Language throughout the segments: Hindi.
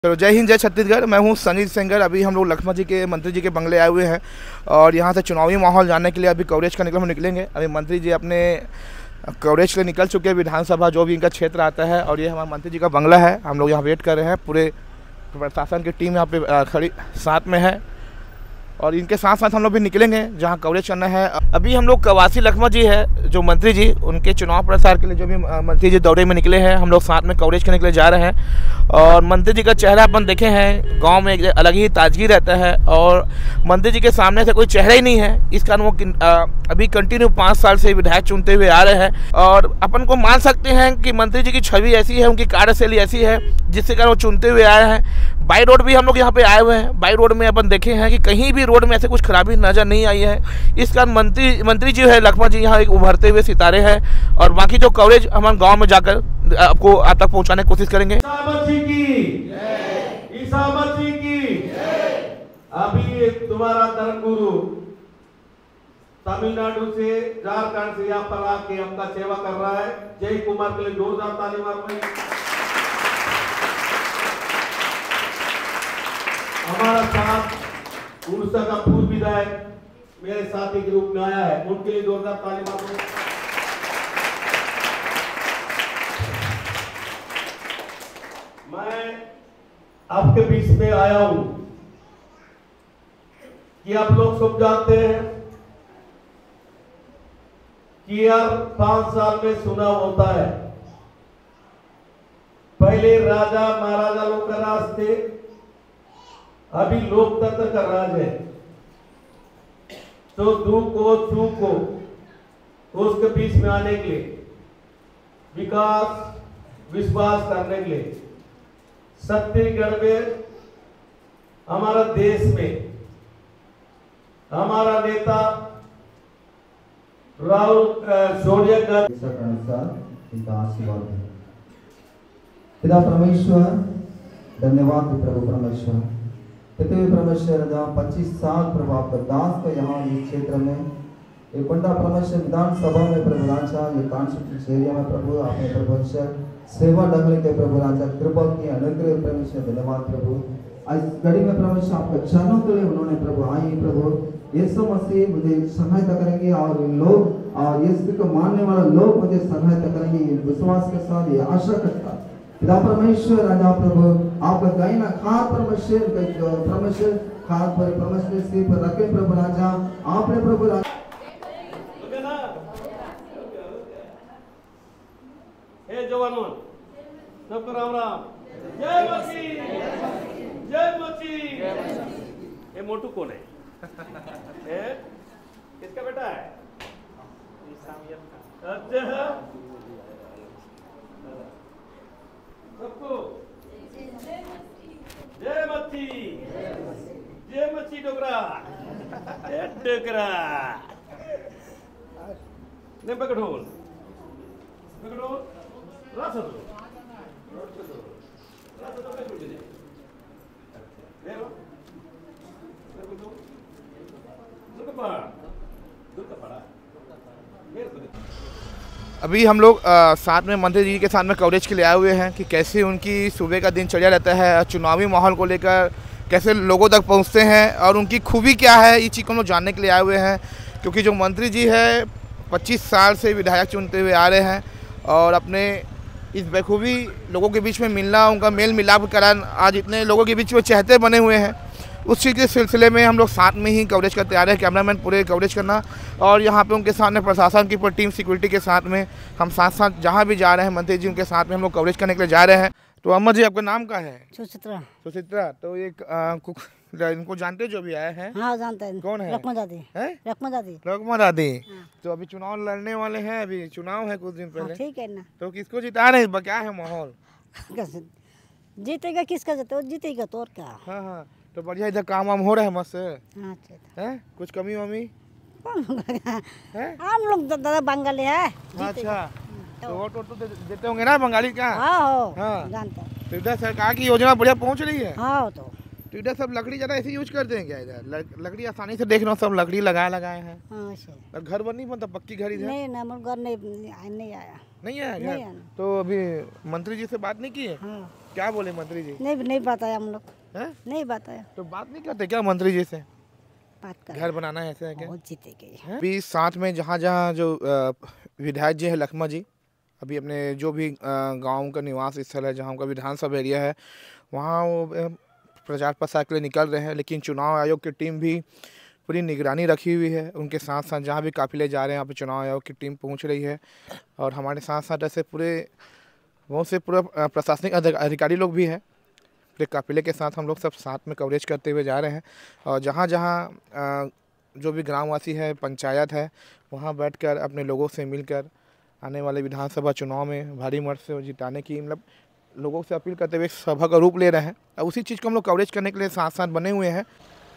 तो जय हिंद, जय छत्तीसगढ़। मैं हूं संजीत सेंगर। अभी हम लोग लखमा जी के मंत्री जी के बंगले आए हुए हैं और यहां से चुनावी माहौल जानने के लिए अभी कवरेज करने के लिए हम निकलेंगे। अभी मंत्री जी अपने कवरेज के लिए निकल चुके हैं, विधानसभा जो भी इनका क्षेत्र आता है। और ये हमारा मंत्री जी का बंगला है। हम लोग यहाँ वेट कर रहे हैं, पूरे प्रशासन की टीम यहाँ पे खड़ी साथ में है और इनके साथ साथ हम लोग भी निकलेंगे जहाँ कवरेज करना है। अभी हम लोग कवासी लखमा जी है जो मंत्री जी, उनके चुनाव प्रचार के लिए जो भी मंत्री जी दौरे में निकले हैं, हम लोग साथ में कवरेज करने के लिए जा रहे हैं। और मंत्री जी का चेहरा अपन देखे हैं, गांव में एक अलग ही ताजगी रहता है और मंत्री जी के सामने से कोई चेहरा ही नहीं है। इस कारण वो अभी कंटिन्यू 5 साल से विधायक चुनते हुए आ रहे हैं और अपन को मान सकते हैं कि मंत्री जी की छवि ऐसी है, उनकी कार्यशैली ऐसी है जिसके कारण वो चुनते हुए आए हैं। बाई रोड भी हम लोग यहाँ पे आए हुए हैं। बाई रोड में अपन देखे हैं कि कहीं भी रोड में ऐसे कुछ खराबी नजर नहीं आई है। इस कारण मंत्री जी है लखमा जी यहाँ एक उभरते हुए सितारे हैं और बाकी जो कवरेज हमारे गांव में जाकर आपको आप तक पहुंचाने की कोशिश करेंगे। अभी तुम्हारा धर्मगुरु तमिलनाडु से, झारखंड से यहाँ पर आके हमका सेवा कर रहा है। जय कुमार के लिए जोरदार ताली मारो। हमारा साथ उड़ीसा का पूर्व विधायक मेरे साथी के रूप में आया है, उनके लिए जोरदार ताली मारो। मैं आपके बीच में आया हूं कि आप लोग सब जानते हैं कि यार 5 साल में चुनाव होता है। पहले राजा महाराजा लोग का राज थे, अभी लोकतंत्र का राज है। तो दू को छू को उसके बीच में आने के लिए, विकास विश्वास करने के लिए छत्तीसगढ़ में, हमारा देश में हमारा नेता राहुल सोनिया गांधी इनका आशीर्वाद है। पिता परमेश्वर, धन्यवाद प्रभु परमेश्वर, पृथ्वी परमेश्वर 25 साल प्रभु आपका दास का यहाँ इस क्षेत्र में एक बंडा परमेश्वर विधानसभा में प्रभु राजा, ये कॉन्स्टिट्यूशन एरिया में प्रभु आपने परमेश्वर सेवा ढंगने के प्रभु राजा कृपा की अनुग्रह परमेश्वर, धन्यवाद प्रभु। आज घड़ी में परमेश्वर आपके चरणों के लिए उन्होंने प्रभु आई प्रभु यीशु मसीह मुझे सहायता करेंगे और लोग और यीशु को मानने वाले लोग मुझे सहायता करेंगे, ये विश्वास के साथ ये आशा करता। पिता परमेश्वर राजा प्रभु आपका गायना खाद परमेश्वर परमेश्वर खाद पर परमेश्वर सिर पर रखे प्रभु राजा, आपने प्रभु राजा। हे जवानों, सबको राम राम। जय मसीह, जय मसीह। ये मोटू कौन है? किसका बेटा है? अच्छा, सबको जय मच्छी, जय मच्छी डोगरा डोगरा ने पकड़ोल पकड़ोल रात दो अभी हम लोग साथ में मंत्री जी के साथ में कवरेज के लिए आए हुए हैं कि कैसे उनकी सुबह का दिनचर्या रहता है, चुनावी माहौल को लेकर कैसे लोगों तक पहुंचते हैं और उनकी खूबी क्या है, ये चीज़ को हम लोग जानने के लिए आए हुए हैं। क्योंकि जो मंत्री जी है 25 साल से विधायक चुनते हुए आ रहे हैं और अपने इस बखूबी लोगों के बीच में मिलना, उनका मेल मिलाप कराना, आज इतने लोगों के बीच में चहते बने हुए हैं, उस चीज़ के सिलसिले में हम लोग साथ में ही कवरेज करते आ रहे हैं। कैमरामैन पूरे कवरेज करना और यहाँ पे उनके सामने प्रशासन की पूरी टीम सिक्योरिटी के साथ में हम साथ जहाँ भी जा रहे हैं मंत्री जी उनके साथ में हम लोग कवरेज करने के लिए जा रहे हैं। तो अम्मा जी, आपका नाम क्या है? सुचित्रा। सुचित्रा, तो एक इनको जानते जो भी आए हैं? हाँ जानते हैं। कौन है? लखमा दादी है। लखमा दादी, लखमा दादी। तो अभी चुनाव लड़ने वाले हैं, अभी चुनाव है कुछ दिन पहले। ठीक है ना। तो किसको जिता रहे हैं, क्या है माहौल? जीतेगा किसका जीतेगा तो और क्या। हाँ हाँ, तो बढ़िया इधर काम वाम हो रहा है मस्त है? कुछ कमी वमी हम लोग दादा बंगाली है। अच्छा, तो वोट तो देते होंगे ना बंगाली का? हाँ हाँ जानता। तो इधर सरकार की योजना बढ़िया पहुंच रही है। हाँ, तो तो इधर सब लकड़ी ज़्यादा ऐसे यूज करते हैं क्या इधर? लकड़ी आसानी से देख रहा हूँ सब लकड़ी लगाए हैं। हाँ से और घर वर नहीं बनता, पक्की घर इधर नहीं ना घर नहीं आया। नहीं है नहीं घर? आया। तो अभी मंत्री जी से बात नहीं की है? हाँ क्या बोले मंत्री जी? नहीं बताया हम लोग, हैं? नहीं बताया। तो बात नहीं करते क्या मंत्री जी से? बात कर घर बनाना है ऐसे है क्या? बहुत जीतेगी। हैं? अभी साथ में जहाँ जहाँ जो विधायक जी है लखमा जी, अभी अपने जो भी गांव का निवास स्थल है, जहाँ उनका विधानसभा एरिया है, वहाँ वो प्रचार प्रसार के लिए निकल रहे हैं। लेकिन चुनाव आयोग की टीम भी पूरी निगरानी रखी हुई है। उनके साथ साथ जहाँ भी काफिले जा रहे हैं, यहाँ पे चुनाव आयोग की टीम पहुँच रही है। और हमारे साथ साथ ऐसे बहुत से पूरा प्रशासनिक अधिकारी लोग भी हैं। पूरे काफिले के साथ हम लोग सब साथ में कवरेज करते हुए जा रहे हैं। और जहाँ जहाँ जो भी ग्रामवासी है, पंचायत है, वहाँ बैठकर अपने लोगों से मिलकर आने वाले विधानसभा चुनाव में भारी मत से जिताने की मतलब लोगों से अपील करते हुए सभा का रूप ले रहे हैं। और उसी चीज़ को हम लोग कवरेज करने के लिए साथ साथ बने हुए हैं।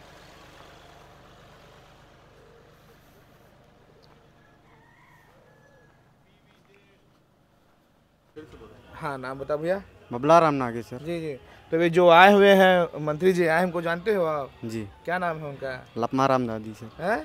हाँ, नाम बता भैया। बबला राम नागेश्वर। जी जी। तो वे जो आए हुए हैं मंत्री जी आए, हमको जानते हो आप? जी। क्या नाम है उनका? लपमा राम दादी सर। है?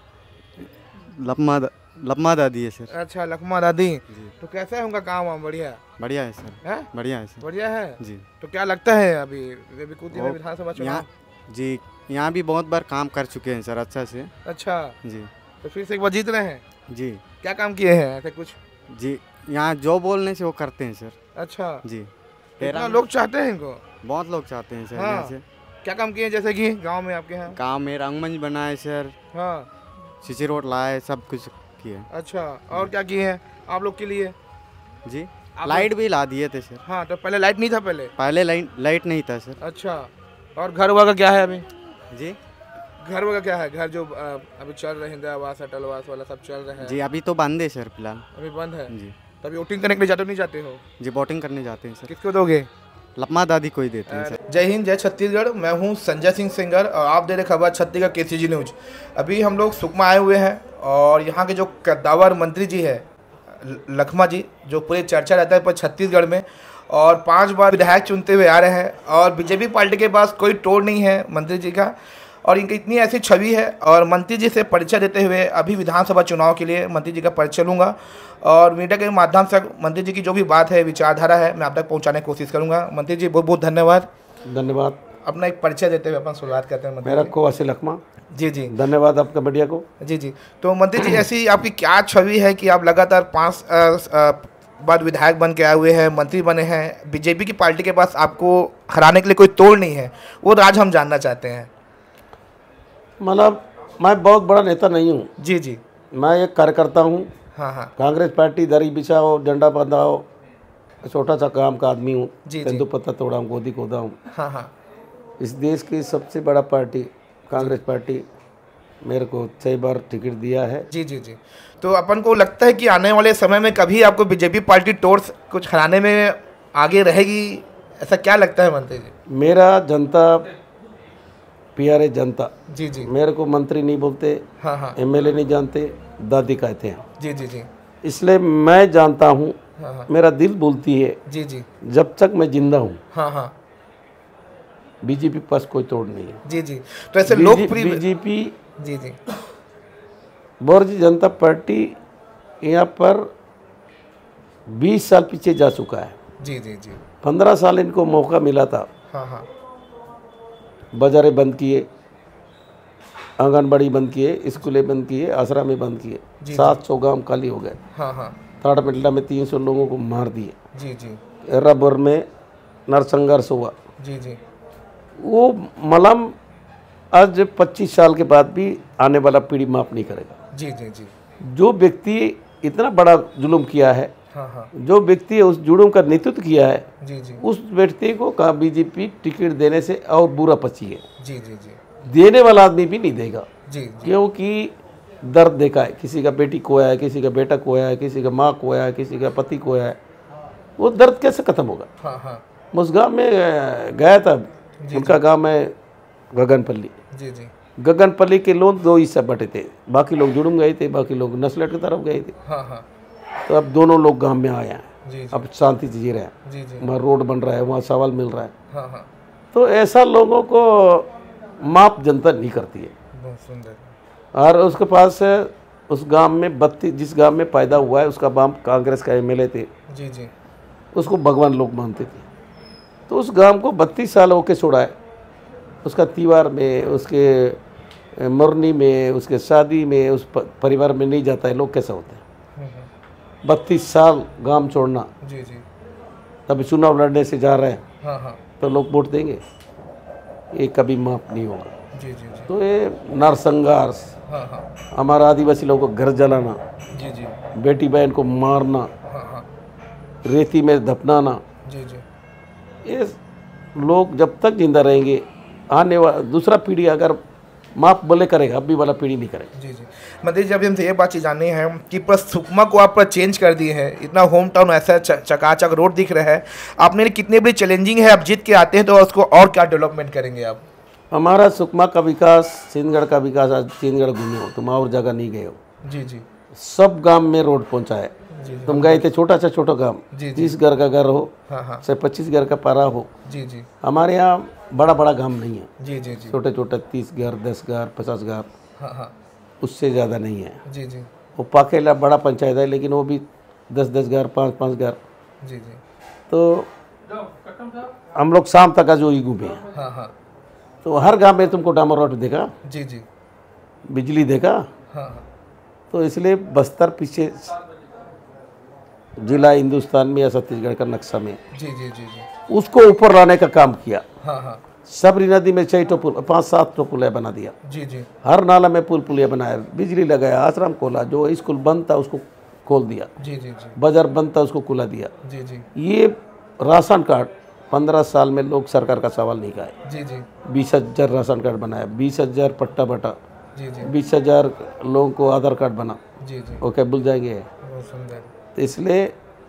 लपमा दादी है सर। अच्छा, लखमा दादी। जी। तो कैसा है उनका काम वाम? बढ़िया बढ़िया है सर। है? बढ़िया है सर। बढ़िया है जी। तो क्या लगता है अभी कुछ दिन में विधानसभा चुनाव? यहाँ जी, यहाँ भी बहुत बार काम कर चुके हैं सर अच्छा से। अच्छा, जी तो फिर से एक बार जीत रहे हैं? जी। क्या काम किए हैं ऐसे कुछ? जी, यहाँ जो बोलने से वो करते हैं सर। अच्छा, जी। इतना लोग चाहते हैं इनको? बहुत लोग चाहते हैं सर हाँ। यहाँ से। क्या काम किए जैसे कि गांव में आपके यहाँ? गाँव में रंगमंच बनाए सर, हाँ। सीसी रोड लाए, सब कुछ किए। अच्छा, और क्या किए हैं आप लोग के लिए? जी, आप लाइट भी ला दिए थे सर। हाँ, तो पहले लाइट नहीं था पहले? पहले लाइट नहीं था सर। अच्छा, और घर वगैरह का क्या है अभी? जी, घर वगैरह क्या है? घर जो अभी चल रहे हैं इंदिरा आवास, अटल आवास वाला सब चल रहे हैं? जी अभी तो बंद है सर फिलहाल। अभी बंद है? जी। तभी वोटिंग करने के लिए जाते नहीं जाते हो? जी, वोटिंग करने जाते हैं सर। किसको दोगे? लपमा दादी को ही देते हैं सर। जय हिंद, जय छत्तीसगढ़। मैं हूं संजय सिंह सेंगर और आप दे रहे खबर छत्तीसगढ़ केसीजी न्यूज। अभी हम लोग सुकमा आए हुए हैं और यहाँ के जो कद्दावर मंत्री जी है लखमा जी, जो पूरे चर्चा रहता है पर छत्तीसगढ़ में, और 5 बार विधायक चुनते हुए आ रहे हैं। और बीजेपी पार्टी के पास कोई तोड़ नहीं है मंत्री जी का, और इनकी इतनी ऐसी छवि है। और मंत्री जी से परिचय देते हुए अभी विधानसभा चुनाव के लिए मंत्री जी का परिचय लूँगा और मीडिया के माध्यम से मंत्री जी की जो भी बात है, विचारधारा है, मैं आप तक पहुँचाने की कोशिश करूँगा। मंत्री जी बहुत बहुत धन्यवाद। धन्यवाद। अपना एक परिचय देते हुए अपन शुरुआत करते हैं। मेरा को असी लखमा। जी जी, धन्यवाद आपका मीडिया को। जी जी। तो मंत्री जी, ऐसी आपकी क्या छवि है कि आप लगातार 5 बार विधायक बन के आए हुए हैं, मंत्री बने हैं, बीजेपी की पार्टी के पास आपको हराने के लिए कोई तोड़ नहीं है, वो राज हम जानना चाहते हैं। मतलब मैं बहुत बड़ा नेता नहीं हूँ। जी जी। मैं एक कार्यकर्ता हूँ। हाँ हाँ। कांग्रेस पार्टी दरी बिछाओ, झंडा बांधाओ, छोटा सा काम का आदमी हूँ। जी। तेंदु पत्ता तोड़ाऊँ, गोदी खोदाऊँ। हाँ हाँ। इस देश की सबसे बड़ा पार्टी कांग्रेस पार्टी मेरे को 6 बार टिकट दिया है। जी जी जी। तो अपन को लगता है कि आने वाले समय में कभी आपको बीजेपी पार्टी तोड़ कुछ हराने में आगे रहेगी, ऐसा क्या लगता है मंत्री जी? मेरा जनता प्यारे जनता। जी जी। मेरे को मंत्री नहीं बोलते, हाँ हाँ। एमएलए नहीं जानते, दादी कहते हैं। जी जी जी। इसलिए मैं जानता हूँ, हाँ हाँ। मेरा दिल बोलती है जी जी। जब तक मैं जिंदा हूँ हाँ हाँ। बीजेपी पास कोई तोड़ नहीं है। जी जी। तो ऐसे लोकप्रिय बीजेपी जी जी। भारतीय जनता पार्टी यहाँ पर 20 साल पीछे जा चुका है। जी जी जी। 15 साल इनको मौका मिला था। हाँ हाँ। बाजारें बंद किए, आंगनबाड़ी बंद किए, स्कूलें बंद किए, आश्रम में बंद किए। 700 गांव खाली हो गए। हाँ हाँ। थाड़ापिल्ला में 300 लोगों को मार दिए। जी जी। एर्राबोर में नरसंघर्ष हुआ। जी जी। वो मलम आज 25 साल के बाद भी आने वाला पीढ़ी माफ नहीं करेगा। जी जी जी। जो व्यक्ति इतना बड़ा जुल्म किया है, हाँ हाँ। जो व्यक्ति उस जुल्म का नेतृत्व किया है, जी जी। उस व्यक्ति को कहा बीजेपी टिकट देने से और बुरा पची है। जी जी जी। देने वाला आदमी भी नहीं देगा, जी जी। क्योंकि दर्द देखा है। किसी का बेटी खोया है, किसी का बेटा खोया है, किसी का माँ खोया है, किसी का पति खोया है। वो दर्द कैसे खत्म होगा? हाँ हाँ। उस गाँव में गया था, उनका गाँव है गगनपल्ली। जी जी। गगनपल्ली के लोग 2 हिस्सा बटे थे, बाकी लोग जुड़ूम गए थे, बाकी लोग नस्लट की तरफ गए थे। हाँ हाँ। तो अब दोनों लोग गांव में आए हैं। जी जी। अब शांति से जी रहे हैं। जी जी। वहाँ रोड बन रहा है, वहाँ चावल मिल रहा है। हाँ हाँ। तो ऐसा लोगों को माफ जनता नहीं करती है। बहुत सुंदर। और उसके पास उस गांव में 32 जिस गांव में पैदा हुआ है उसका बाप कांग्रेस का एमएलए थे, जी जी उसको भगवान लोग मानते थे। तो उस गांव को 32 साल होके छोड़ा है, उसका त्योहार में, उसके मरनी में, उसके शादी में, उस परिवार में नहीं जाता है, लोग कैसा होते हैं? 32 साल गांव छोड़ना, जी जी तभी चुनाव लड़ने से जा रहे हैं हाँ हाँ तो लोग वोट देंगे, ये कभी माफ नहीं होगा। जी जी जी तो ये नरसंहार, हाँ हाँ हमारा आदिवासी लोगों को घर जलाना, जी जी बेटी बहन को मारना, हाँ हाँ रेती में दफनाना, जी जी ये लोग जब तक जिंदा रहेंगे, आने वाला दूसरा पीढ़ी अगर माफ बोले करेगा, अभी वाला पीढ़ी नहीं करेगा। जी जी मंत्री जी, अभी हमसे ये बात चीज़ जाननी है कि पूरा सुकमा को आप पूरा चेंज कर दिए हैं, इतना होम टाउन ऐसा चकाचक रोड दिख रहा है, आपने कितने बड़ी चैलेंजिंग है, आप जीत के आते हैं तो उसको और क्या डेवलपमेंट करेंगे आप? हमारा सुकमा का विकास, सिंहगढ़ का विकास, आज सिंहगढ़ घूमे हो तुम, और जगह नहीं गए हो, जी जी सब गांव में रोड पहुंचा है। जी तुम गए थे छोटा सा छोटा गांव, जी, जी। 30 घर का घर हो, हाँ हाँ से 25 घर का पारा हो। जी जी हमारे यहाँ बड़ा बड़ा गांव नहीं है, जी जी जी छोटे छोटे 30 घर, 10 घर, 50 घर, हाँ हाँ उससे ज़्यादा नहीं है। जी जी वो पाकेला बड़ा पंचायत है, लेकिन वो भी 10-10 घर, 5-5 घर। जी जी तो हम लोग शाम तक आज वही घूमे हैं। हाँ हाँ तो हर गांव में तुमको डामर रोड देखा, जी जी बिजली देखा, हाँ हाँ तो इसलिए बस्तर पीछे जिला हिंदुस्तान में या छत्तीसगढ़ का नक्शा में जी जी जी जी उसको ऊपर लाने का काम किया। हाँ हाँ सबरी नदी में 6 तो पुल, 5-7 तो पुलिया बना दिया, जी जी हर नाला में पुल पुलिया बनाया, बिजली लगाया, आश्रम खोला, जो स्कूल बंद था उसको खोल दिया, जी जी जी बाजार बंद था उसको खुला दिया। जी जी ये राशन कार्ड 15 साल में लोग सरकार का सवाल नहीं खाए, जी जी 20,000 राशन कार्ड बनाया, 20,000 पट्टा बटा, जी जी 20,000 लोगों को आधार कार्ड बना, जी जी वो क्या भूल जाएंगे? बहुत सुंदर। तो इसलिए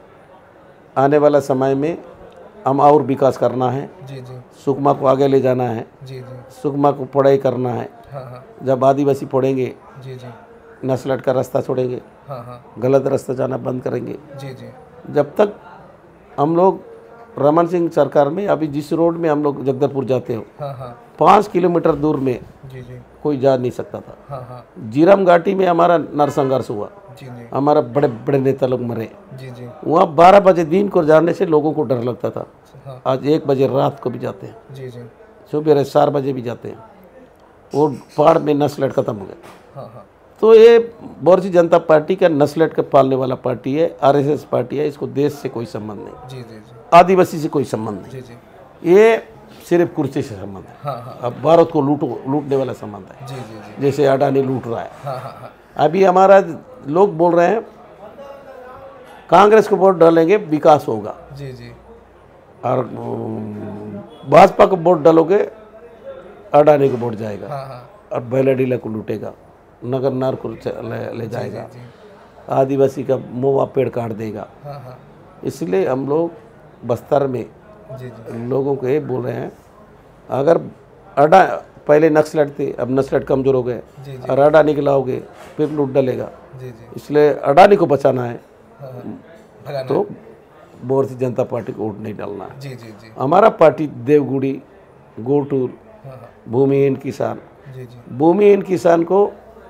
आने वाला समय में हम और विकास करना है, जी जी सुकमा को आगे ले जाना है, जी जी सुकमा को पढ़ाई करना है। हाँ हाँ जब आदिवासी पढ़ेंगे, जी जी नस्लट का रास्ता छोड़ेंगे, हाँ हाँ गलत रास्ता जाना बंद करेंगे। जी जी जब तक हम लोग रमन सिंह सरकार में, अभी जिस रोड में हम लोग जगदलपुर जाते हो, हाँ हाँ 5 किलोमीटर दूर में जी जी कोई जा नहीं सकता था। हाँ हाँ जीरम घाटी में हमारा नरसंघर्ष हुआ, जी जी हमारा बड़े बड़े नेता लोग मरे। जी जी वहाँ 12 बजे दिन को जाने से लोगों को डर लगता था, हाँ आज 1 बजे रात को भी जाते हैं, जी जी सुबह 4 बजे भी जाते हैं। वो पहाड़ में नस्लट खत्म हो गया। हाँ हाँ तो ये भारतीय जनता पार्टी का नस्लट का पालने वाला पार्टी है, आरएसएस पार्टी है, इसको देश से कोई संबंध नहीं, जी जी जी आदिवासी से कोई संबंध नहीं, जी जी ये सिर्फ कुर्सी से संबंध है। हाँ हाँ अब भारत को लूटने वाला संबंध है, जी जी जी जैसे अडानी लूट रहा है। हाँ हाँ हाँ अभी हमारा लोग बोल रहे हैं कांग्रेस को वोट डालेंगे विकास होगा, जी जी और भाजपा को वोट डालोगे अडानी को वोट जाएगा, हाँ हाँ और बैलाडीला को लूटेगा, नगर नार को ले जाएगा, जी आदिवासी का मोवा पेड़ काट देगा। हाँ हाँ इसलिए हम लोग बस्तर में जी जी लोगों को ये बोल रहे हैं, अगर पहले नक्सलट थे, अब नक्सलट कमजोर हो गए, जी जी और अडानी के लाओगे फिर लूट डलेगा। जी जी इसलिए अडानी को बचाना है हाँ हाँ भगाना तो भारतीय जनता पार्टी को वोट नहीं डालना है। जी जी जी हमारा पार्टी देवगुड़ी, गोटूर, हाँ हाँ भूमिहीन किसान, जी जी भूमिहीन किसान को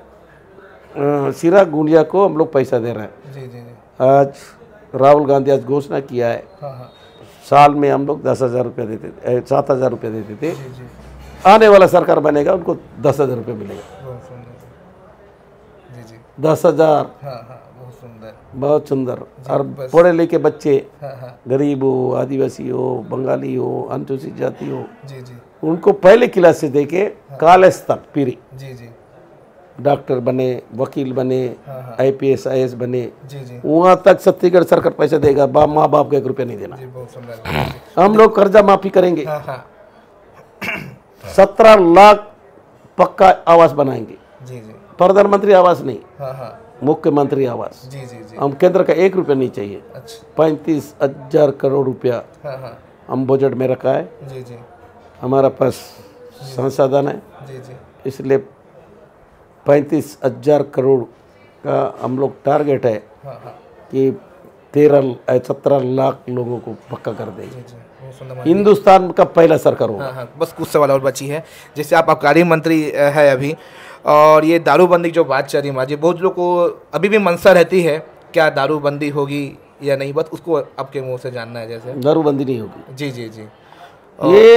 सिरा गुंडिया को हम लोग पैसा दे रहे हैं। जी जी जी आज राहुल गांधी आज घोषणा किया है, हाँ हाँ साल में हम लोग 10,000 रुपये देते थे, 7,000 रुपये देते थे। जी जी आने वाला सरकार बनेगा उनको 10,000 रुपये मिलेगा। बहुत सुंदर जी जी 10,000, हाँ हाँ बहुत सुंदर बहुत सुंदर। और बस। पढ़े लिखे बच्चे, हाँ हाँ गरीब हो, आदिवासी हो, बंगाली हो, अनुसूचित जाति हो, जी जी उनको पहले क्लास से देके कॉलेज तक पीरी जी जी डॉक्टर बने, वकील बने, हाँ हाँ IPS IAS बने, जी जी वहाँ तक छत्तीसगढ़ सरकार पैसा देगा, माँ बाप को 1 रुपया नहीं देना। जी बहुत सुंदर हम लोग कर्जा माफी करेंगे, हाँ हाँ 17 लाख पक्का आवास बनाएंगे, जी जी प्रधानमंत्री आवास नहीं, हाँ हाँ मुख्यमंत्री आवास। जी जी जी हम केंद्र का 1 रुपया नहीं चाहिए, अच्छा 35,000 करोड़ रुपया हाँ हाँ हम बजट में रखा है, जी जी हमारा पास संसाधन है, जी जी इसलिए 35,000 करोड़ का हम लोग टारगेट है हाँ हाँ कि 17 लाख लोगों को पक्का कर देंगे। जी, बहुत सुंदर मंत्री। हिंदुस्तान का पहला सरकार होगा। हाँ हाँ, बस कुछ सवाल और बची है। जैसे आप आबकारी मंत्री है अभी, और ये दारूबंदी की जो बात चल रही है माजी, बहुत लोग को अभी भी मनसा रहती है क्या दारूबंदी होगी या नहीं, बस उसको आपके मुंह से जानना है। जैसे दारूबंदी नहीं होगी। जी जी जी। ये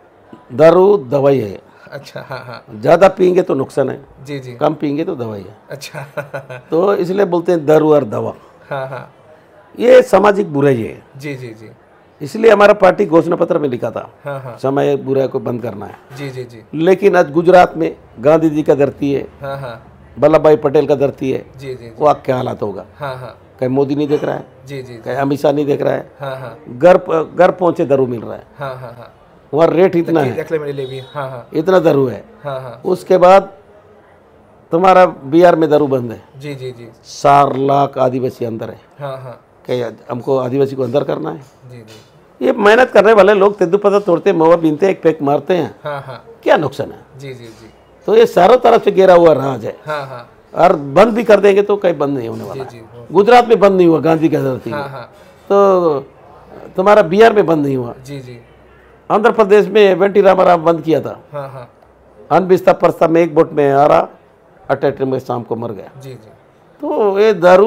दारू दवाई है। अच्छा, हाँ हाँ। ज़्यादा पियेंगे तो नुकसान है, जी जी। कम पियेंगे तो दवाई है। अच्छा। तो इसलिए बोलते हैं दारू और दवा। हाँ हाँ। ये सामाजिक बुराई है। जी जी जी। इसलिए हमारा पार्टी घोषणा पत्र में लिखा था हाँ हाँ। समय बुराई को बंद करना है। जी जी जी। लेकिन आज गुजरात में गांधी जी का धरती है, हाँ हाँ। वल्लभ भाई पटेल का धरती है, जी जी। वो क्या हालात होगा। हाँ हाँ। कहीं मोदी नहीं देख रहा है, जी जी। कहीं अमित शाह नहीं देख रहा है, हाँ हाँ। घर पहुंचे दारू मिल रहा है। हाँ हाँ हाँ। वहाँ रेट इतना है, रख ले मेरे लिए भी। हाँ हाँ। इतना दारू है। हाँ हाँ। उसके बाद तुम्हारा बिहार में दारू बंद है। जी जी जी। 4 लाख आदिवासी अंदर है। हाँ हाँ। क्या हमको आदिवासी को अंदर करना है? जी जी। ये मेहनत करने वाले लोग तेंदुपत्ता तोड़ते, महुआ बीनते, एक पैक मारते हैं, हाँ हाँ। क्या नुकसान है? जी जी जी। तो ये चारों तरफ से घेरा हुआ राज है। हाँ हाँ। और बंद भी कर देंगे तो कहीं बंद नहीं होने वाला जी है। जी। गुजरात में बंद नहीं हुआ गांधी का धरती में, हाँ हाँ। तो तुम्हारा बिहार में बंद नहीं हुआ। जी जी। आंध्र प्रदेश में एनटी रामाराव बंद किया था, हाँ हाँ। अनबिस्ता प्रस्ता में एक बोट में आ रहा, अटैक में शाम को मर गया। जी जी। तो ये दारू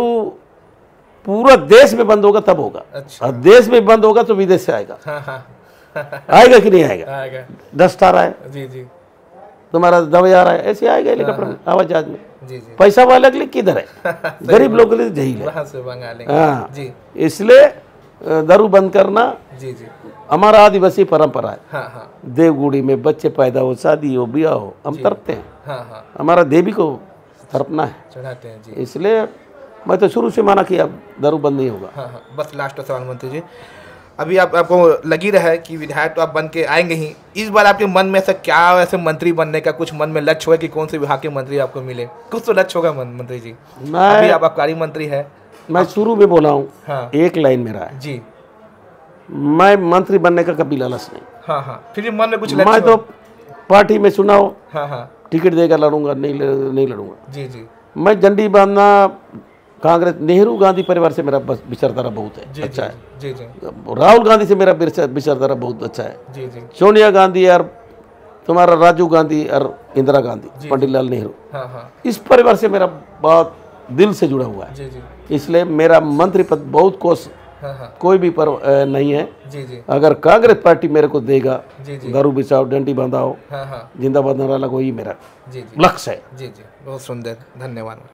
पूरा देश में बंद होगा तब होगा। अच्छा। और देश में बंद होगा तो विदेश से आएगा। हाँ हाँ। आएगा कि नहीं आएगा? आएगा। डस्ट आ रहा है, जी जी। तुम्हारा दवाई आ रहा है, ऐसे आएगा हेलीकॉप्टर में, हवाई जहाज में। जी जी। पैसा वाले के लिए किधर है? गरीब लोगों के लिए झील है। वहाँ से मंगा लेंगे। हाँ, जी। इसलिए दारू बंद करना जी जी। हमारा आदिवासी परंपरा है। हाँ हाँ। देवगुड़ी में बच्चे पैदा हो, शादी हो, ब्याह हो, हम तड़पते हैं। हाँ हाँ। हमारा देवी को तड़पना है, चढ़ाते हैं। जी। इसलिए मैं तो शुरू से माना कि अब दारू बंद नहीं होगा। हाँ हाँ। बस लास्ट सवाल मंत्री जी, अभी आपको लगी रहा है कि विधायक तो आप बन के आएंगे ही, इस बार आपके मन में ऐसा क्या ऐसे मंत्री बनने का कुछ मन में लक्ष्य होगा कि कौन से विभाग के मंत्री आपको मिले? कुछ तो लक्ष्य होगा मंत्री जी। अभी आप आबकारी मंत्री है। मैं शुरू में बोला हूँ, हाँ। एक लाइन मेरा है, जी। मैं मंत्री बनने का कभी लालच नहीं। हाँ हाँ। फिर भी मन में कुछ मैं लक्ष्य तो पार्टी में चुनाव हाँ हाँ। टिकट देकर लड़ूंगा, नहीं लड़ूंगा। जी जी। मैं झंडी बांधना कांग्रेस, नेहरू गांधी परिवार से मेरा विचारधारा बहुत है, जी अच्छा है। जी जी। राहुल गांधी से मेरा विचारधारा बहुत अच्छा है। जी जी। सोनिया गांधी और तुम्हारा राजीव गांधी और इंदिरा गांधी, पंडित लाल नेहरू, हाँ हाँ। इस परिवार से मेरा बहुत दिल से जुड़ा हुआ है। जी जी। इसलिए मेरा मंत्री पद बहुत कोस हाँ हाँ। कोई भी पर नहीं है। जी जी। अगर कांग्रेस पार्टी मेरे को देगा, जी जी। दारू बिछाओ, डंडी बांधाओ, हाँ हाँ। जिंदाबाद नारा लगाओ, ये मेरा जी जी। लक्ष्य है। जी जी। बहुत सुंदर, धन्यवाद।